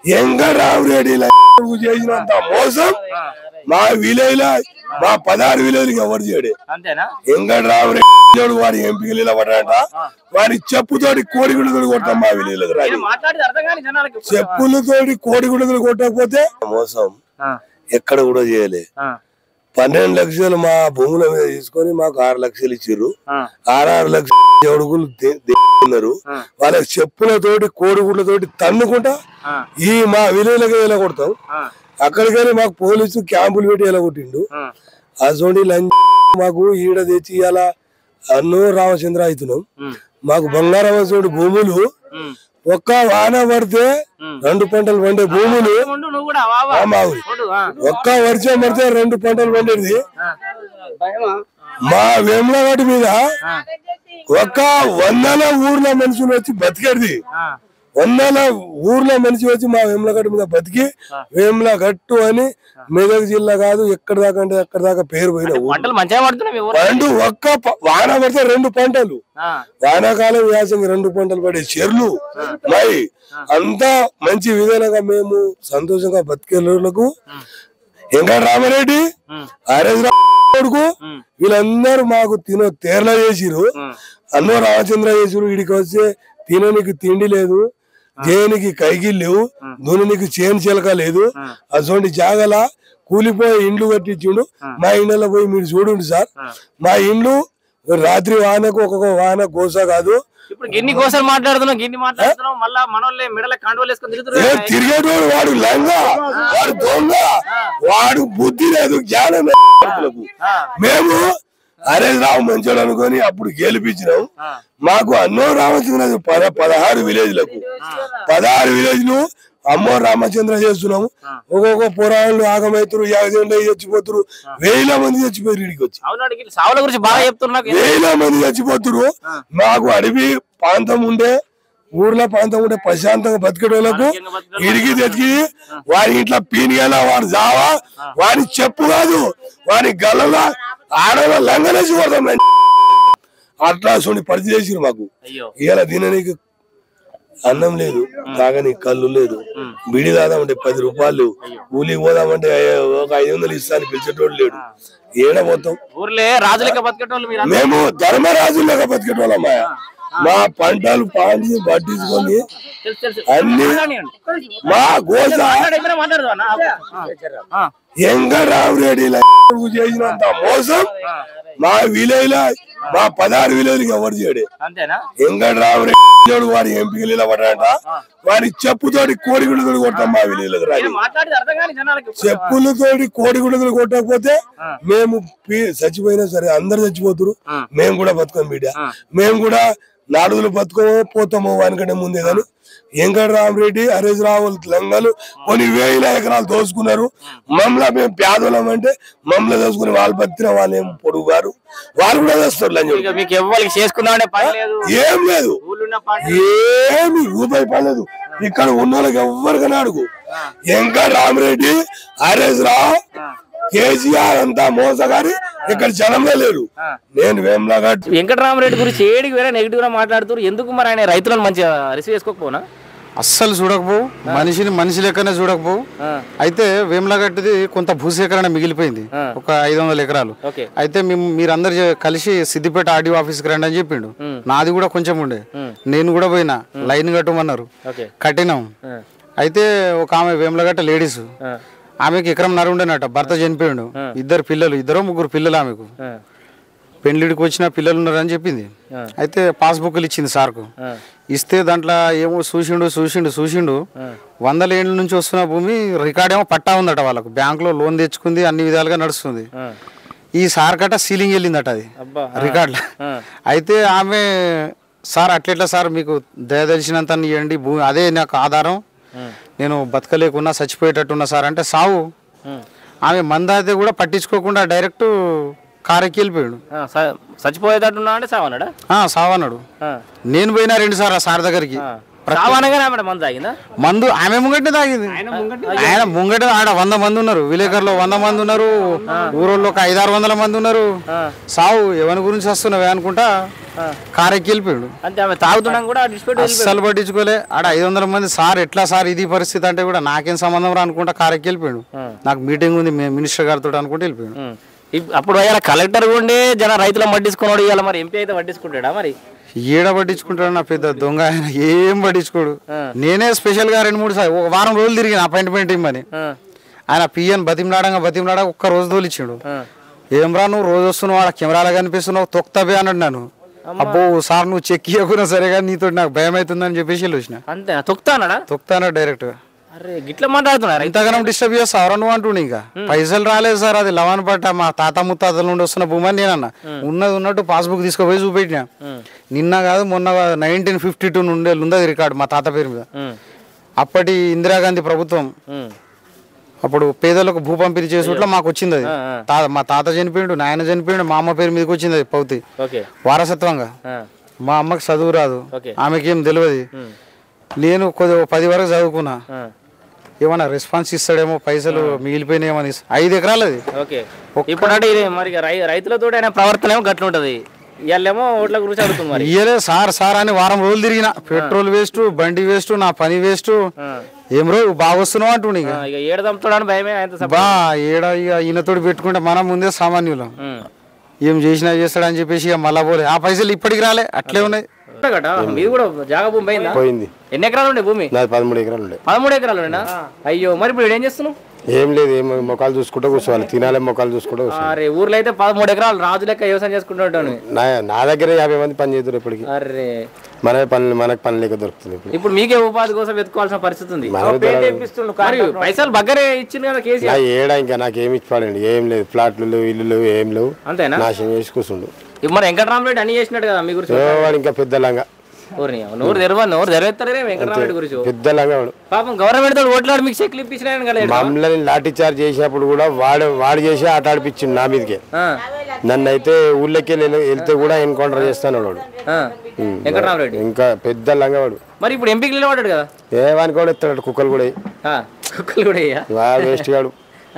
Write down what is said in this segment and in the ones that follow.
వెంకటరామరెడ్డి చేసినంత మోసం మా విలేజ్ మా 16 విలేజ్కి ఎవరు చేయడు. వెంకటరామరెడ్డి వాడి ఎంపీలు నిలబడ్డాట వాడి చెప్పుతోటి కోడిగుడ్డలు కొడతాం మా విలేజ్. చెప్పులతోటి కోడిగుడ్డలు కొట్టకపోతే మోసం ఎక్కడ కూడా చేయలే. 12 లక్షలు మా భూముల మీద తీసుకొని మాకు 6 లక్షలు ఇచ్చిర్రు. 6 లక్షలు ఎవడుగులు ఉన్నారు. వాళ్ళకి చెప్పులతోటి కోడిగుడ్లతోటి తన్నుకుంటా ఈ మా విలేజ్లకి ఎలా కొడతాం. అక్కడికెళ్ళి మాకు పోలీసు క్యాంపులు పెట్టి ఎలా కొట్టిండు. అసోంటి లంచ్ మాకు ఈడ తెచ్చి ఇలా అన్నో రామచంద్ర అవుతున్నాం. మాకు బంగారం భూములు ఒక్క వాన పడితే 2 పంటలు పండే భూములు ఒక్క వర్షం పడితే 2 పంటలు పండేది. మా వేములగడ్డ మీద ఒక్క 100 ఊర్ల మనుషులు వచ్చి బతికేది. 100 ఊర్ల మనిషి వచ్చి మా వేములగడ్డ మీద బతికి వేములగట్టు అని మెదక్ జిల్లా కాదు ఎక్కడ దాకా అంటే ఎక్కడ దాకా పేరు పోయిన పండు. ఒక్క వాన పడితే 2 పంటలు వానాకాలం వ్యాసంగి 2 పంటలు పడే చెర్లు మరి అంతా మంచి విధాలుగా మేము సంతోషంగా బతికేళ్ళకు వెంకటరామరెడ్డి ఆర్ఎస్ కొడుకు వీళ్ళందరూ మాకు తేర్లా చేసిరు. అన్నో రామచంద్ర చేసిరు. వీడికి వచ్చే తిననికి తిండి లేదు, జేనికి కైగిలు లేవు, దునికి చేను చిలక లేదు. అసోంటి జాగల కూలిపోయి ఇండ్లు కట్టించిండు. మా ఇండ్లలో పోయి మీరు చూడండి సార్. మా ఇండ్లు రాత్రి వానకు ఒక్కొక్క వాన కోస కాదు. తిరిగేటోడు వాడు లంగా, వాడు దొంగ, వాడు బుద్ధి లేదు, జ్ఞానం లేదు. మేము ఆర్ఎస్ రావు మంచోడు అనుకొని అప్పుడు గెలిపించినాం. మాకు అన్నో రామచంద్ర 16 విలేజ్లకు 16 విలేజ్లు అమ్మో రామచంద్ర చేస్తున్నాము. ఒక్కొక్క పురాణాలు ఆగమవుతారు, 50 చచ్చిపోతారు, 1000 మంది చచ్చిపోయారు. ఇడికి వచ్చి 1000 మంది చచ్చిపోతారు. మాకు అడవి ప్రాంతం ఉండే ఊర్లో ప్రాంతం ఉండే ప్రశాంతంగా బతికేటోళ్లకు ఇడికి తెచ్చి వాడి ఇంట్లో పీనిగల వాడు జావా వాడి చెప్పు కాదు వాడి గల్లలో ఆడవ లంగనేసి కొడతాం. అట్లా చూడండి పరిస్థితి చేసిరు మాకు. ఇలా తిననీకి అన్నం లేదు, తాగనీకి కళ్ళు లేదు, బిడి దాదామంటే 10 రూపాయలు, కూలికి పోదామంటే ఒక 500 ఇస్తాను పిలిచేటోళ్ళు లేడు. ఏడ మొత్తం మేము ధర్మరాజులాగా బతికేటోళ్ళమ్మా. మా పంటలు పాండి పట్టించుకొని అన్ని మా గోస వెంకటరామరెడ్డి చేసినంత మోసం మా విలేజ్ మా 16 విలేజ్కి ఎవరు చేయడు. వెంకటరామరెడ్డి వాడి ఎంపీలు నిలబడ్డాట వాడి చెప్పుతోటి కోడిగుడ్డలు కొడతాం మా విలేజ్. చెప్పులతోటి కోడిగుడ్డలు కొట్టకపోతే మేము చచ్చిపోయినా సరే అందరు చచ్చిపోతారు. మేము కూడా బతుకాం బిడ్డ. మేము కూడా 4 రోజులు బతుకోపోతాము వానికంటే ముందే. కానీ వెంకటరామరెడ్డి ఆర్ఎస్ రావు లంగలు కొన్ని 1000 ఎకరాలు దోసుకున్నారు. మమ్మల్ని మేము పేదలం అంటే మమ్మల్ని దోసుకుని వాళ్ళు బతికిన వాళ్ళు ఏం పొడుగు గారు వాళ్ళు కూడా చేస్తారు. ఏం లేదు, ఏమి రూపాయి పడలేదు. ఇక్కడ ఉన్న వాళ్ళకి ఎవరికైనా అడుగు. వెంకటరామరెడ్డి ఆర్ఎస్ రావు కేసీఆర్ అంతా మోసగారి ఇక్కడ జనంలో లేరు. నేను వేములగడ్డ వెంకటరామరెడ్డి గురించి ఏడికి వేరే నెగిటివ్ గా మాట్లాడుతారు. ఎందుకు మరి ఆయన రైతులను మంచిగా రిసీవ్ చేసుకోకపోనా? అస్సలు చూడకపోవు, మనిషి లెక్కనే చూడకపోవు. అయితే వేములగడ్డది కొంత భూసేకరణ మిగిలిపోయింది, ఒక 500 ఎకరాలు. అయితే మీరందరు కలిసి సిద్దిపేట ఆర్డీఓ ఆఫీస్కి రండి అని చెప్పిండు. నాది కూడా కొంచెం ఉండే, నేను కూడా పోయినా. లైన్ కట్టమన్నారు, కట్టినాం. అయితే ఒక ఆమె వేములగడ్డ లేడీస్, ఆమెకి 1.5 ఎకరం ఉండేనట. భర్త చనిపోయాడు, 2 పిల్లలు, 2-3 పిల్లలు. ఆమెకు పెళ్లిడికి వచ్చిన పిల్లలు ఉన్నారని చెప్పింది. అయితే పాస్బుక్లు ఇచ్చింది సార్కు. ఇస్తే దాంట్లో ఏమో చూసిండు 100 ఏళ్ళ నుంచి వస్తున్న భూమి రికార్డ్ ఏమో పట్టా ఉందట వాళ్ళకు. బ్యాంకులో లోన్ తెచ్చుకుంది, అన్ని విధాలుగా నడుస్తుంది. ఈ సార్ కట్ట సీలింగ్ వెళ్ళిందట అది రికార్డులో. అయితే ఆమె సార్ అట్లెట్లా సార్ మీకు దయదలిచినంత ఇవ్వండి భూమి, అదే నాకు ఆధారం, నేను బతకలేకున్నా చచ్చిపోయేటట్టున్నా సార్ అంటే సావు. ఆమె మందాయితే కూడా పట్టించుకోకుండా డైరెక్ట్ కారెక్కి వెళ్ళిపోయాడు. చచ్చిపోయేటట్టున్నా అంటే సావన్నాడా? సావన్నాడు. నేను పోయినా 2 సార్లు ఆ సార్ దగ్గరికి. మందు ఆమె ముంగట్నే తాగింది. ఆయన ముంగట ఆడ 100 మంది ఉన్నారు, విలేకరులో 100 మంది ఉన్నారు, ఊరోళ్ళు ఒక 500-600 మంది ఉన్నారు. సావు ఎవరి గురించి వస్తున్నావే అనుకుంటా కారెక్కి వెళ్ళిపోయాడు. అంతే ఆమె తాగుతున్నాం కూడా అస్సలు పట్టించుకోలే. ఆడ 500 మంది సార్ ఎట్లా సార్ ఇది పరిస్థితి అంటే కూడా నాకేం సంబంధం రా అనుకుంటా కారెక్కి వెళ్ళిపోయాడు. నాకు మీటింగ్ ఉంది మినిస్టర్ గారితో అనుకుంటే వెళ్ళిపోయాడు. అప్పుడు అయ్యాల కలెక్టర్ ఉండే జన రైతులను పట్టించుకున్నాడు, ఇవాళ మరి ఎంపీ అయితే పట్టించుకుంటాడా? మరి ఈడ పట్టించుకుంటాడు నా పెద్ద దొంగ ఆయన, ఏం పట్టించుకోడు. నేనే స్పెషల్ గా 2-3 సార్లు ఒక వారం రోజులు తిరిగిన అపాయింట్మెంట్ ఇమ్మని. ఆయన పిఎన్ బతిమలాడంగా ఒక్క రోజు తోలిచ్చాడు. ఏమ్రా నువ్వు రోజు వస్తున్నావు, ఆడ కెమెరాలో కనిపిస్తున్నావు, తొక్తబే అన్నాడు. నన్ను అబ్బో సార్ నువ్వు చెక్ ఇవ్వకున్నా సరే కానీ నీతో నాకు భయం అవుతుందని చెప్పేసి వచ్చిన. అంతే తొక్తానా డైరెక్ట్? అరే గిట్లా మాట్లాడుతున్నారు, ఇంతగానం డిస్టర్బ్ చేస్తావు నువ్వు అంటుండే. ఇంకా పైసలు రాలేదు సార్, అది లవన్ పట్ట మా తాత ముత్తాతల నుండి వస్తున్న భూమి అని నేనన్నా. ఉన్నది ఉన్నట్టు పాస్బుక్ తీసుకుపోయి చూపెట్టినా. నిన్న కాదు మొన్న 1952 నుండి ఉన్నది రికార్డు మా తాత పేరు మీద. అప్పటి ఇందిరాగాంధీ ప్రభుత్వం అప్పుడు పేదలకు భూ పంపిణీ చేసుకుంటే మాకు వచ్చింది అది. మా తాత చనిపోయిండు, నాయన చనిపోయిండు, మా అమ్మ పేరు మీదకి వచ్చింది అది పౌతి వారసత్వంగా. మా అమ్మకి చదువు రాదు, ఆమెకేం తెలియదు. నేను 10 వరకు చదువుకున్నా. ఏమన్నా రెస్పాన్స్ ఇస్తాడేమో, పైసలు మిగిలిపోయినాయేమని. 5 ఎకరాలు అది. ఇప్పుడు అంటే మరి రైతులతో ప్రవర్తన ఏమో గట్ల ఉంటది. ఇవాళేమో ఓట్ల గురించి అడుగుతుంది. ఇయ్యలే సార్ అని వారం రోజులు తిరిగిన. పెట్రోల్ వేస్ట్, బండి వేస్ట్, నా పని వేస్ట్. ఏం రో బాగా వస్తున్నావు అంటుండే. ఇక ఏడదంపుతాడని భయమే. బా ఏడ ఇక ఈయనతోటి పెట్టుకుంటే మనం ముందే సామాన్యులం. ఏం చేసినా చేస్తాడని చెప్పేసి ఇక మళ్ళా పోలే. ఆ పైసలు ఇప్పటికి రాలే, అట్లే ఉన్నాయి. మీరు కూడా జాగా భూమి పోయింది. ఎన్ని ఎకరాలు ఉండే భూమి? 13 ఎకరాలు ఉండే. 13 ఎకరాలు ఉండేనా? అయ్యో మరి ఇప్పుడు ఏం చేస్తున్నావు? ఏం లేదు, ఏం మొక్కలు చూసుకుంటూ కూర్చోవాలి, తినాలి, మొక్కలు చూసుకుంటూ. అరే ఊర్లో అయితే 13 ఎకరాలు రాజు లెక్క వ్యవసాయం చేసుకుంటాను. నా దగ్గర 50 మంది పని చేస్తారు ఇప్పటికి. అరే మనకు పని లేక దొరుకుతుంది. ఇప్పుడు మీకే ఉపాధి కోసం వెతుకోవాల్సిన పరిస్థితి ఉంది. పైసలు బగ్గరే ఇచ్చింది కదా కేసీఆర్. ఏడా ఇంకా నాకేమి ఇచ్చిపాడండి, ఏం లేదు. ఫ్లాట్లు ఇల్లు ఏం లేవు, అంతేనా? నాశనం చేసి కూర్చుండు. మరి వెంకటరామరెడ్డి అని చేసినట్టు కదా మీ గురించి. ఇంకా పెద్ద లంగా నోరు తెరవేస్తారే వెంకటరామరెడ్డి గురించి. పెద్ద లంగా పాపం గవర్నమెంట్ తో ఓట్లాడి మీకు చెక్లు ఇప్పించిన కదా. మమ్మల్ని లాఠీ చార్జ్ చేసినప్పుడు కూడా వాడు చేసి ఆట ఆడిపించిండు నా మీదకే. నన్ను అయితే ఊళ్ళకి వెళ్తే కూడా ఎన్కౌంటర్ చేస్తాను వాడు వెంకటరామరెడ్డి. ఇంకా పెద్ద లంగా వాడు. మరి ఇప్పుడు ఎంపీకి నిలబడ్డాడు కదా. వానికి కూడా ఎత్తాడు, కుక్కలు కూడా వేస్ట్ గాడు.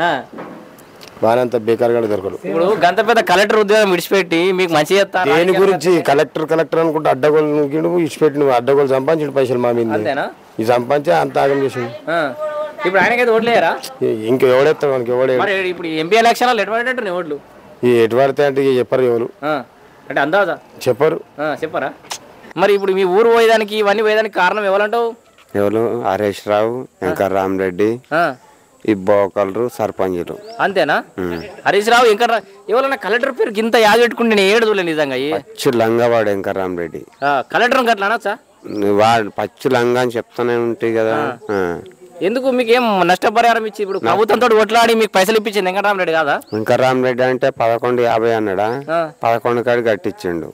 వానంత బేకార్గా దొరకడు. ఇప్పుడు గంత పెద్ద కలెక్టర్ ఉద్యోగం విడిచిపెట్టి మీకు మంచి చేస్తారు. దేని గురించి కలెక్టర్ అనుకుంటే అడ్డగోలు విడిచిపెట్టి నువ్వు అడ్డగోలు సంపాదించిన పైసలు మా మీద ఈ సంపాదించి అంత ఆగం చేసింది. ఇప్పుడు ఆయనకైతే ఓట్లేరా? ఇంకా ఎవడెత్తాడు మనకి? ఎవడే ఇప్పుడు ఎంపీ ఎలక్షన్ ఎటువంటి ఓట్లు ఎటు పడితే అంటే చెప్పరు ఎవరు, అంటే అందాజా చెప్పరా? మరి ఇప్పుడు మీ ఊరు పోయేదానికి ఇవన్నీ పోయేదానికి కారణం ఎవరంటావు? ఎవరు? హరీష్ రావు, వెంకటరామరెడ్డి, ఈ బోకలరు, సర్పంచులు. అంతేనా? హరీష్ రావు ఎవరన్నా కలెక్టర్ పేరు ఇంత యాద పెట్టుకుంటే నేను ఏడు చూడలే నిజంగా. పచ్చి లంగవాడు వెంకటరామరెడ్డి. కలెక్టర్ అట్లా అనొచ్చా? వాడు పచ్చి లంగా అని చెప్తానే ఉంటాయి కదా. ఎందుకు మీకు ఏం నష్టపరిహారం ఇచ్చి ఇప్పుడు ప్రభుత్వంతో ఓట్లాడి మీకు పైసలు ఇప్పించింది వెంకటరామరెడ్డి కాదా? వెంకటరామరెడ్డి అంటే 11.50 అన్నాడా, 11 కాడి కట్టించిండు.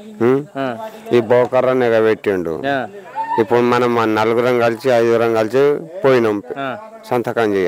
ఈ బోకర్ర నెగబెట్టిండు. ఇప్పుడు మనం 4 కలిసి 5 కలిసి పోయినాం సంతకం చేయ.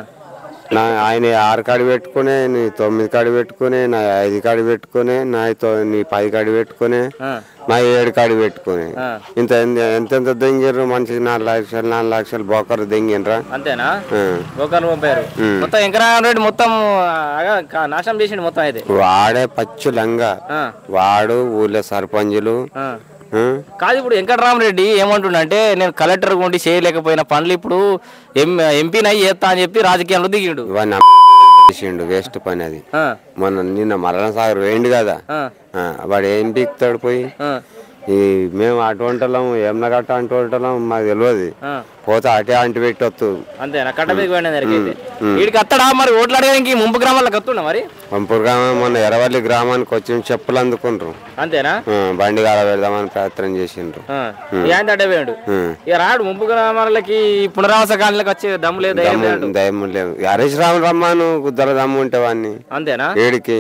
ఆయన 6 కాడి పెట్టుకుని, నీ 9 కాడి పెట్టుకుని, నా 5 కాడి పెట్టుకుని, నీ 10 కాడి పెట్టుకుని, నా 7 కాడి పెట్టుకుని ఎంతెంత దెంగిర్రు మనిషికి 4 లక్షలు బోకర్ దెంగినరా. అంతేనా? బోకర్లు పంపారు మొత్తం. వెంకటరామరెడ్డి మొత్తం నాశనం చేసిండు మొత్తం. అయితే వాడే పచ్చి లంగా వాడు, ఊళ్ళో సర్పంచులు కాదు. ఇప్పుడు వెంకటరామరెడ్డి ఏమంటుండే, నేను కలెక్టర్ ఉండి చేయలేకపోయిన పనులు ఇప్పుడు ఎంపీని అయ్యి చేస్తా అని చెప్పి రాజకీయాల్లో దిగిండు. చేసిండు వేస్ట్ పని అది. నిన్న మరణ సాగర్ వేయండి కదా, వాడు ఏం పీకుతాడు పోయి. మేము అటువంటిలం ఏమన్నా గట్ట అంటుంటాం మాకు తెలియదు. పోతే అటే అంటి పెట్టి వస్తు. అంతేనా? కట్టబెట్టి అత్తడా మరి ఓట్లాడడానికి ముంపు గ్రామాలకు వస్తుండ మరి. ముంపు గ్రామం మొన్న ఎర్రవల్లి గ్రామానికి వచ్చి చెప్పులు అందుకుంటారు. అంతేనా? బండి కాల పెడదామని ప్రయత్నం చేసిండ్రు. అడ్డపోయాడు ఇక రాడు. ముంపు గ్రామాలకి పునరావాస కాలనీలకు వచ్చే దమ్ము లేదు, దమ్ము లేదు. హరీష్ రావు రమ్మాను గుద్దల దమ్ము ఉంటే వాడిని. అంతేనా? ఏడికి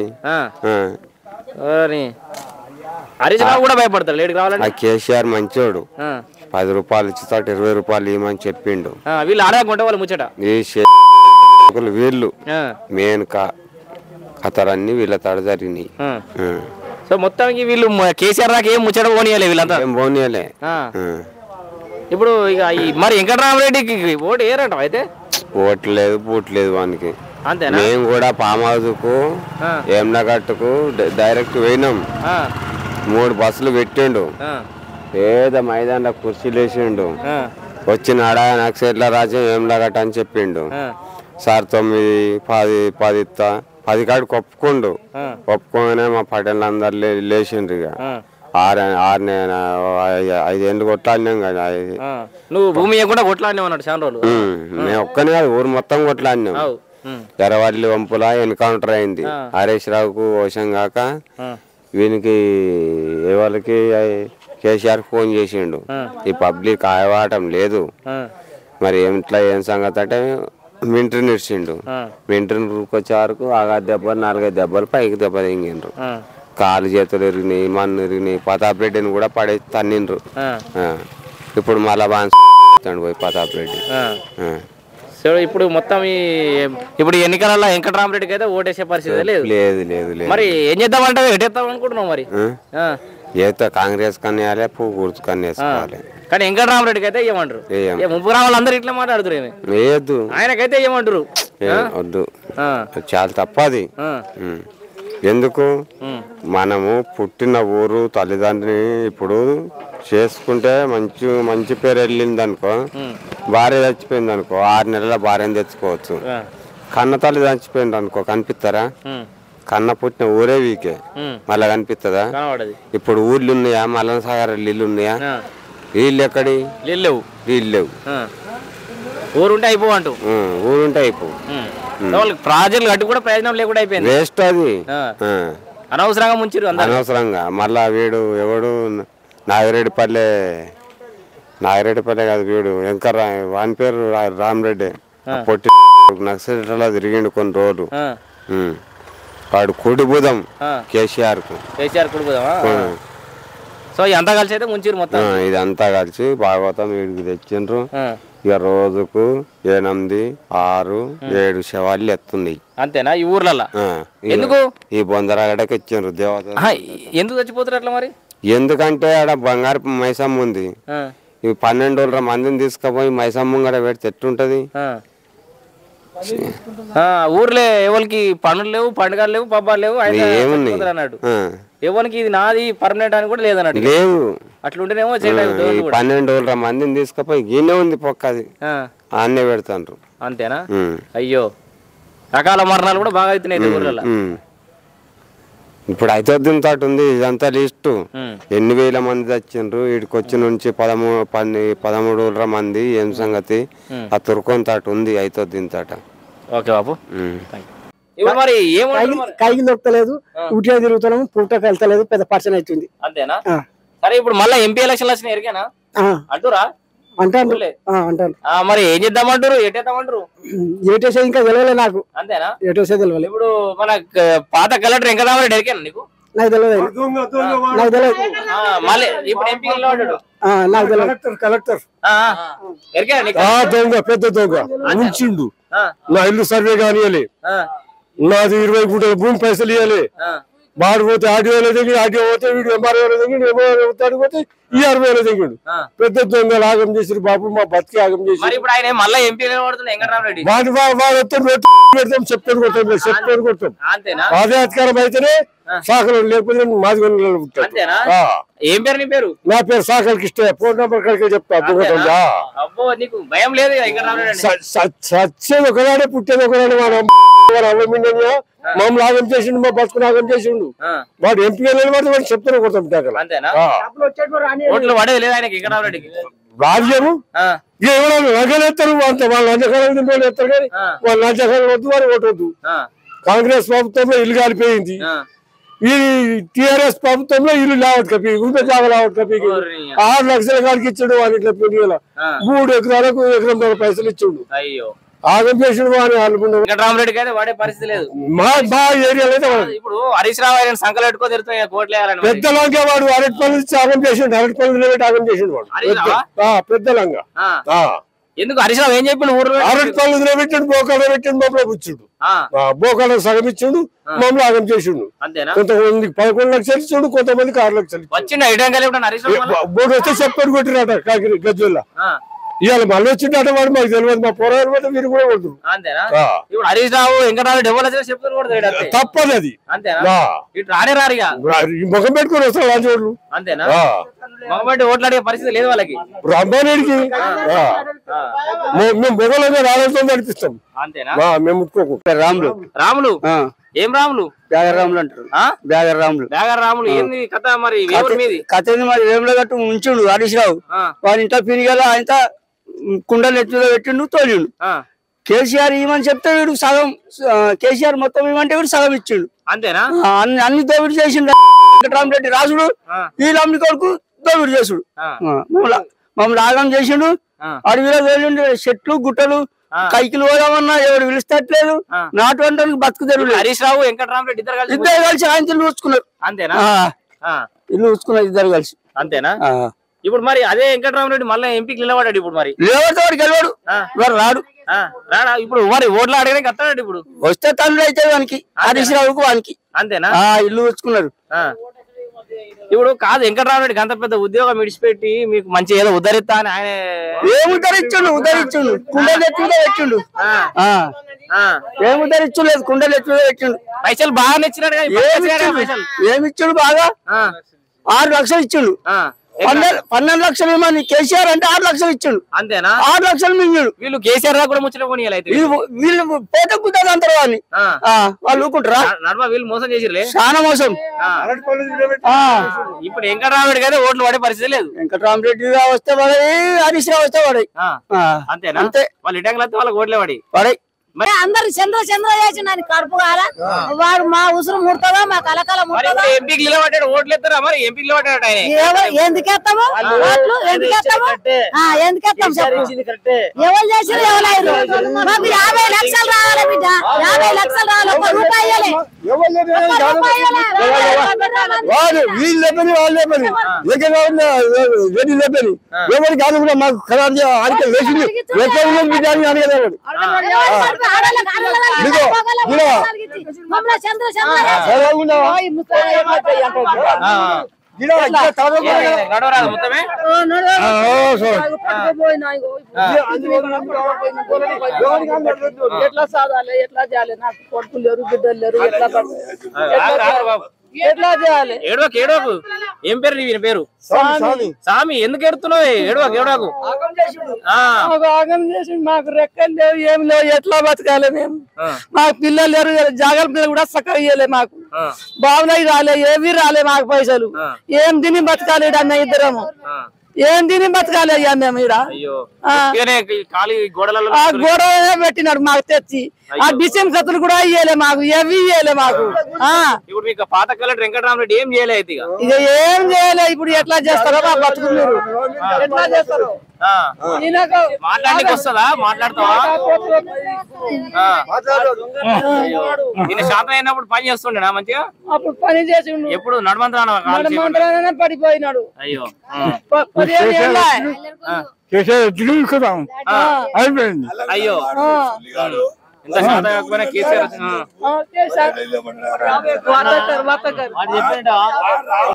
హరీష్ రావు కూడా భయపడతాడు లేడికి రావాలంటే. కేసీఆర్ మంచోడు, 10 రూపాయలు ఇచ్చి 20 రూపాయలు ఇవ్వమని చెప్పిండు. వీళ్ళు ఆడకుంటే వాళ్ళు ముచ్చట. వీళ్ళు మెయిన్ కథలన్నీ వీళ్ళ తడ జరిగినాయి. సో మొత్తానికి వీళ్ళు కేసీఆర్ దాకా ఏం ముచ్చట పోనీయాలి, వీళ్ళంతా ఏం పోనీయాలి. ఇప్పుడు ఇక మరి వెంకటరామరెడ్డికి ఓటు ఏరంట అయితే? ఓట్లు లేదు, పూట్ లేదు వానికి. అంతేనా? మేము కూడా పామ్ హౌస్ కు, ఏమనగట్టుకు డైరెక్ట్ పోయినాం. 3 బస్సులు పెట్టిండు, ఏదో మైదానంలో కుర్చీలు వేసిండు, వచ్చినాడా నక్సెట్ల రాజ్యం ఏంలాగట అని చెప్పిండు. సార్ 9, 10 ఇస్తా 10 కాడికి ఒప్పుకుండు. ఒప్పుకోగానే మా పటేళ్ళు అందరు లేచిండ్రు. ఇక 5 ఏళ్ళు కొట్లాడినాం కదా. నువ్వు భూమి కూడా కొట్లాడినావు అన్నాడు చాలా రోజులు. మేము ఒక్కనే కాదు, ఊరు మొత్తం కొట్లాడినాం. ఎర్రవల్లి వంపులా ఎన్కౌంటర్ అయింది. హరీష్ రావుకు వశం కాక వీనికి వాళ్ళకి కేసీఆర్ ఫోన్ చేసిండు, ఈ పబ్లిక్ ఆయవాటం లేదు, మరి ఏమిట్లా ఏం సంగతి అంటే మింటరీని ఇచ్చిండు. మింటరీని వచ్చే వరకు 4-5 దెబ్బలు పైకి దెబ్బ తింగిండ్రు. కాలు చేతులు ఇరిగినాయి, మన్ను ఇరిగినాయి. ప్రతాప్ రెడ్డిని కూడా పడేసి తన్నిండ్రు. ఇప్పుడు మళ్ళా బాగా పోయి ప్రతాప్ రెడ్డి. సో ఇప్పుడు మొత్తం ఇప్పుడు ఎన్నికలలో వెంకటరామరెడ్డికి అయితే ఓటేసే పరిస్థితి లేదు. లేదు లేదు లేదు. మరి ఏం చేద్దామంటే ఎట్టేద్దాం అనుకుంటున్నావు మరి? ఏతో కాంగ్రెస్ కన్నేయాలి, పువ్వు గుర్తు కన్నేసుకోవాలి. కానీ వెంకటరామరెడ్డికి అయితే ఏమంటారు? ముగ్గురు వాళ్ళందరూ ఇట్లా మాట్లాడుతున్నారు. వేయద్దు, ఆయనకైతే ఏమంటారు? వద్దు, చాలా తప్పది. ఎందుకు మనము పుట్టిన ఊరు తల్లిదండ్రిని ఇప్పుడు చేసుకుంటే మంచి పేరు వెళ్ళింది అనుకో, భార్య చచ్చిపోయింది అనుకో, 6 నెలల భార్యను తెచ్చుకోవచ్చు. కన్న తల్లి చచ్చిపోయింది అనుకో, కనిపిస్తారా? కన్న పుట్టిన ఊరే వీకే, మళ్ళా కనిపిస్తుందా? ఇప్పుడు ఊర్లు ఉన్నాయా? మల్లన సాగర్ ఇల్లు ఉన్నాయా? వీళ్ళు ఎక్కడి లేవు, వీళ్ళు లేవు. ఊరుంటే అయిపో అంటూ, ఊరుంటే అయిపో. ప్రాజెక్టులు కట్టు కూడా ప్రయోజనం లేకుండా అయిపోయింది. వేస్ట్ అది, అనవసరంగా ముంచిరు, అనవసరంగా. మళ్ళా వీడు ఎవడు నాగిరెడ్డిపల్లె కాదు, వీడు వాని పేరు రామరెడ్డి, పొట్టి నక్సలైట్లా తిరిగిండు కొన్ని రోజులు. వాడు కుడిబుధం కేసీఆర్ కు. సో ఇదంతా కలిసి అయితే ముంచిరు మొత్తం. ఇదంతా కలిసి భాగవతం వీడికి తెచ్చిండ్రు. ఇక రోజుకు 8, 6, 7 శవాలు ఎత్తున్నాయి. అంతేనా ఈ ఊర్లలో? ఎందుకు ఈ బొందరాగడకి ఇచ్చిండ్రు దేవత. ఎందుకు చచ్చిపోతారు అట్లా మరి? ఎందుకంటే ఆడ బంగారు మైసమ్మ ఉంది. ఈ 12 మందిని తీసుకుపోయి మైసమ్మ కూడా పెడితే ఎట్టుంటది? ఊర్లో ఎవరికి పనులు లేవు, పండుగలు లేవు, పబ్బాలు లేవు, అన్నాడు. ఎవరికి ఇది నాది పర్మనెంట్ అని కూడా లేదన్నాడు. లేవు, అట్లుంటేనేమో 12 మందిని తీసుకుపోయి గిన్నె ఉంది పొక్కది, ఆన్నే పెడతాండ్రు. అంతేనా? అయ్యో, రకాల మరణాలు కూడా బాగా అవుతున్నాయి ఊర్లలో. ఇప్పుడు అయితే తోట ఉంది, ఇదంతా లిస్టు. ఎన్ని వేల మంది చచ్చిండ్రు. వీడికి వచ్చి నుంచి 13 మంది. ఏం సంగతి? ఆ తుర్కొని తాట ఉంది, అయితే తాట. ఓకే బాబు, మరి కైకి దొరకలేదు, ఊటిగా తిరుగుతున్నాము, పుట్టకు వెళ్తలేదు, పెద్ద పర్సన్ అవుతుంది. అంతేనా? సరే, ఇప్పుడు మళ్ళీ ఎంపీ ఎలక్షన్లు వచ్చినాయి ఎరికేనా అంటురా? అంటాను. మరి ఏం చేద్దామంటారు? ఎట్టేద్దామంటారు? ఏటేసే ఇంకా తెలియలే నాకు. అంతేనా? ఏటేసే తెలియదు. ఇప్పుడు మన పాత కలెక్టర్ వెంకటరామరెడ్డి ఎరికేనా నీకు? నాకు తెలియదు, నాకు తెలియదు. మళ్ళీ ఇప్పుడు ఎంపీ నాకు తెలియదు. కలెక్టర్ ఎరికేనా నీకు? దొంగ, పెద్ద దొంగ ఉంచిండు. నా ఇల్లు సర్వే కానియాలి, నాది 20 గుంటల భూమి పైసలు ఇవ్వాలి. బాడు పోతే ఆడియోలో దిగి, ఆడియో పోతే వీడు ఎంఆర్ఓలో దిగి, ఎంఆర్ఓ పోతే ఈఆర్ఓలో దిగిండు. పెద్ద దొంగ ఆగం చేసిరు బాబు, మా బతికి ఆగం చేసి. పెడతాం, చెప్పారు కొడతాం. అదే అధికారం అయితేనే శాఖలు, లేకపోతే మాది. ఏం పేరు నీ పేరు? నా పేరు సాకల్ కృష్ణ. ఫోన్ నెంబర్ కడికి చెప్తా. భయం లేదు? సచ్చేది ఒకనాడే, పుట్టేది ఒకనాడే. మమ్మల్ని ఆగం చేసిండు, మా బతుకుని ఆగం చేసిండు. వాడు ఎంపీ వెళ్ళిన వాడు వాడు చెప్తాను కొడతాం. రాజ్యము ఎవరు నగలేస్తారు, అంత వాళ్ళ లంచకాలం ఎత్తారు. కానీ వాళ్ళ లంచకాలం వద్దు, వారు ఓటు వద్దు. కాంగ్రెస్ ప్రభుత్వంలో ఇల్లు కాలిపోయింది. ఈ టిఆర్ఎస్ ప్రభుత్వంలో ఇల్లు లావట్ కపి, లావట్ కపి 6 లక్షల కాడికి ఇచ్చాడు. వాళ్ళు ఇట్లా 3 ఎకరాలకు ఎకరం పైసలు ఇచ్చాడు. ఆగం చేసాడు. వెంకటరామరెడ్డికి అయితే వాడే పరిస్థితి లేదు. మా ఏరియాలో అయితే ఇప్పుడు హరీష్ రావు ఆయన సంకలు పెట్టుకో తిరుగుతాయి కోట్లేయాలని. పెద్ద లంగా వాడు అరటిపల్లి ఇచ్చి ఆగం చేసిండు. అరటిపల్లి పెట్టి ఆగం చేసిండు వాడు, పెద్ద లంగా. ఎందుకు హరీష్ రావు ఏం చెప్పిండు? అరటిపల్లి పెట్టిండు, బోకాడ పెట్టిండు, మమ్మల్ని కూర్చుండు. బోకాడ సగం ఇచ్చిండు, మమ్మల్ని ఆగం చేసిండు. కొంతమందికి 11 లక్షలు ఇచ్చిండు, కొంతమందికి 6 లక్షలు. వచ్చిండు బోర్డు వస్తే చెప్పారు కొట్టిరాట గజ్వెల్లా. ఇవాళ మళ్ళీ వచ్చిందట వాడు మాకు తెలియదు మా పోరాడు పోతే మీరు కూడా కొడుతున్నారు. అంతేనా ఇప్పుడు హరీష్ రావు వెంకటరావు డెవలప్ చెప్తారు కూడా తప్పదు అది. అంతేనా ఇటు రానే రారుగా ముఖం పెట్టుకుని వస్తారు వాళ్ళ చోట్లు. అంతేనా ముఖం పెట్టి ఓట్లు అడిగే పరిస్థితి లేదు వాళ్ళకి. రమ్మారెడ్డికి మేము మొగలంగా రాళ్ళతో నడిపిస్తాం. అంతేనా మేము ముట్టుకోకుండా. రాములు రాములు ఏం రాములు? బ్యాగర్ రాములు అంటారు. బ్యాగర్ రాములు. బ్యాగర్ రాములు ఏంది కథ మరి? మీది కథ మరి వేములగట్టు ఉంచుండు హరీష్ రావు. వాడి ఇంట్లో పిరిగల ఆయన కుండలు ఎత్తులో పెట్టిండు తోలిండు. కేసీఆర్ ఇవ్వమని చెప్తే వీడు సగం, కేసీఆర్ మొత్తం ఇవ్వమంటే వీడు సగం ఇచ్చిండు. అంతేనా అన్ని దోపిడి చేసిండు రామరెడ్డి రాజుడు. వీళ్ళమ్మి కొడుకు దోపిడి చేసుడు. మమ్మల్ని ఆగం చేసిండు. అడవిలో వెళ్ళిండు. చెట్లు గుట్టలు కైకిలు పోదామన్నా ఎవరు పిలుస్తట్లేదు. నాటు అంటే బతుకు తెరువు. హరీష్ రావు వెంకటరామరెడ్డి ఇద్దరు కలిసి ఆయన ఇల్లు చూసుకున్నారు. అంతేనా ఇల్లు చూసుకున్నారు ఇద్దరు కలిసి. అంతేనా ఇప్పుడు మరి అదే వెంకటరామరెడ్డి మళ్ళీ ఎంపీకి నిలబడ్డాడు. ఇప్పుడు మరి లేవాడు గెలవాడు రాడు. రాడా ఇప్పుడు మరి ఓట్లు అడగడానికి వస్తాడు. ఇప్పుడు వస్తే తండ్రి అయితే వానికి హరీష్ రావుకు వానికి. అంతేనా ఇల్లు చూసుకున్నారు. ఇప్పుడు కాదు వెంకటరామరెడ్డి అంత పెద్ద ఉద్యోగం విడిచిపెట్టి మీకు మంచి ఏదో ఉద్ధరిస్తా అని ఆయన ఏం ఉద్ధరించుండు కుండలు ఎత్తుగా పెట్టిండు. ఏం ఉద్ధరించలేదు కుండలు ఎత్తుగా పెట్టిండు. పైసలు బాగా ఇచ్చినాడు. ఏమిచ్చుడు బాగా 6 లక్షలు ఇచ్చిండు. 12 లక్షలు ఇవ్వమని కేసీఆర్ అంటే 6 లక్షలు ఇచ్చిండు. అంతేనా 6 లక్షలు మింగాడు. వీళ్ళు కేసీఆర్ కూడా ముచ్చట కొనియాలి. వీళ్ళు పేద కుట్టారు అంటారు వాళ్ళని. వాళ్ళు ఊకుంటారా? వీళ్ళు మోసం చేసిర్లే చాలా మోసం. ఇప్పుడు వెంకటరామరెడ్డి గారు ఓట్లు పడే పరిస్థితి లేదు. వెంకటరామరెడ్డి వస్తే పడాయి, హరీష్ రావు వస్తే పడాయి. అంతేనా అంతే. వాళ్ళు ఇటంగా వాళ్ళకి ఓట్లే పడాయి. అందరు చంద్ర చేసి నన్ను కడుపు కాల వాడు మా ఉసురు ముడతావా మా కలకల ముడతావా? ఎంపీకి నిలబడ్డాడు. ఓట్లు ఎత్తారా మరి? ఎంపీకి నిలబడ్డాడు ఆయన. ఎందుకెత్తాము ఓట్లు? ఎందుకెత్తాము చెప్పు. ఎవరు చేసిన ఎవరు? మాకు 50 లక్షలు రావాలి బిడ్డ. 50 లక్షలు రావాలి. 1 రూపాయి ఇవ్వాలి. వీళ్ళు లేపని వాళ్ళు లేపని రెడ్డి లేపని ఎవరికి కాదు కూడా మాకు ఖరాబ్ ఆడికి వేసింది. బిడ్డ అడగలేడు. ఎట్లా సాధాలి, ఎట్లా చేయాలి? నాకు కొడుకులు లేరు, బిడ్డలు లేరు. ఎట్లా చేయాలి? ఏడవకు. ఏం పేరు? నీ పేరు సామి. ఎందుకు ఎడుతున్నావు? ఏడవకు. ఆగం చేసి మాకు రెక్కలు లేవు, ఏం లేవు. ఎట్లా బతకాలి మేము? మాకు పిల్లలు లేరు, జాగ్రత్త పిల్లలు కూడా చక్కగా ఇయ్యలే. మాకు బావులై రాలే, ఏవి రాలే మాకు పైసలు. ఏం తిని బతకాలి అన్న ఇద్దరము? ఏం తిని బతకాలి అయ్యా మేము? గోడలే పెట్టినాడు మాకు తెచ్చి. ఆ డిసెం కత్తులు కూడా ఇయ్యలే మాకు, ఏవి ఇయ్యలే మాకు. పాత కలెక్టర్ వెంకటరామరెడ్డి ఏం చేయలేదు. ఇక ఏం చేయలే. ఇప్పుడు ఎట్లా చేస్తారో మా బతుకు మీరు ఎట్లా చేస్తారు? మాట్లాడడానికి వస్తుందా? మాట్లాడతావా? నేను శాతం అయినప్పుడు పని చేస్తుండేనా మంచిగా? అప్పుడు పని చేసి ఎప్పుడు నడమంత్రాన పడిపోయినాడు. అయ్యో అయ్యో ఎంత శాతం కాకపోయినా కేసీఆర్ చెప్పండి.